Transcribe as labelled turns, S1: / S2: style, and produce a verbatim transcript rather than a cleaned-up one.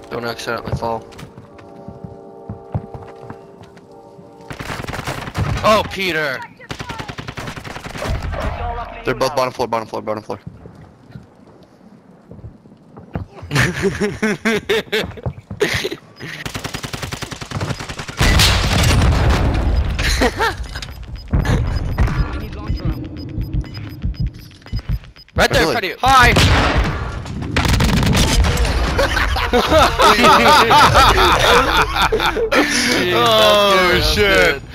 S1: Don't accidentally fall. Oh, Peter!
S2: They're both bottom floor, bottom floor, bottom floor.
S1: Right there in
S2: Really?
S1: front of you. Hi!
S3: Oh shit!